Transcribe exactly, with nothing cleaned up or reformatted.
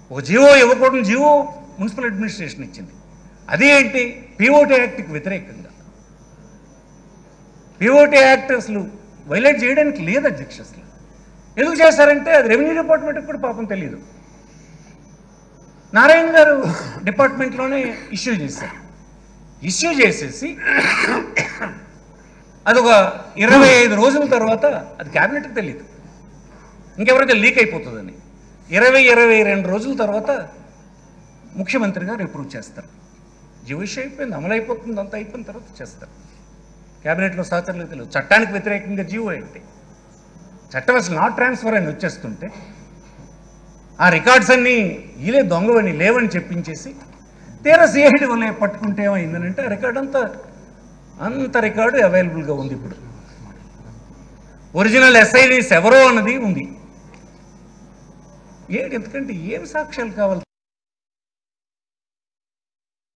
ఒక జీవో ఇవ్వకూడని GO municipal administration ఇచ్చింది. అది ఏంటి? పీఓటీ యాక్ట్కి వ్యతిరేకంగా. పీఓటీ యాక్ట్ అసలు వైలేట్ చేయడానికి లేదు అధ్యక్ష. అసలు ఎందుకు చేశారంటే అది రెవెన్యూ డిపార్ట్మెంట్కి కూడా పాపం తెలియదు. నారాయణ గారు డిపార్ట్మెంట్లోనే ఇష్యూ చేశారు. ఇష్యూ చేసేసి అదొక ఇరవై ఐదు రోజుల తర్వాత అది క్యాబినెట్కి తెలియదు, ఇంకెవరైతే లీక్ అయిపోతుందని. ఇరవై ఇరవై రెండు రోజుల తర్వాత ముఖ్యమంత్రి గారు అప్రూవ్ చేస్తారు. జీవో ఇష్యూ అయిపోయింది, అమలు అయిపోతుంది, అంతా అయిపోయిన తర్వాత చేస్తారు. క్యాబినెట్లో సహచరులకు తెలియదు. చట్టానికి వ్యతిరేకంగా జీవో ఏంటి? చట్టం అసలు నాట్ ట్రాన్స్ఫర్ అని వచ్చేస్తుంటే ఆ రికార్డ్స్ అన్నీ ఈలే దొంగవని లేవని చెప్పించేసి తీరా సిఐడి వల్ల పట్టుకుంటే ఏమైందనంటే ఆ రికార్డ్ అంతా అంత రికార్డు అవైలబుల్గా ఉంది. ఇప్పుడు ఒరిజినల్ ఎస్ఐడీస్ ఎవరో అన్నది ఉంది. ఏంటి? ఎందుకంటే ఏం సాక్ష్యాలు కావాలి?